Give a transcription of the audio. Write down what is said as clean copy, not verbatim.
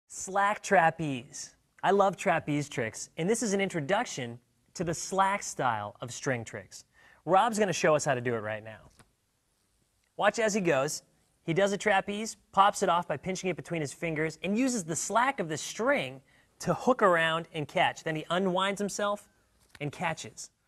Slack trapeze. I love trapeze tricks, and this is an introduction to the slack style of string tricks. Rob's going to show us how to do it right now. Watch as he goes. He does a trapeze, pops it off by pinching it between his fingers, and uses the slack of the string to hook around and catch. Then he unwinds himself and catches.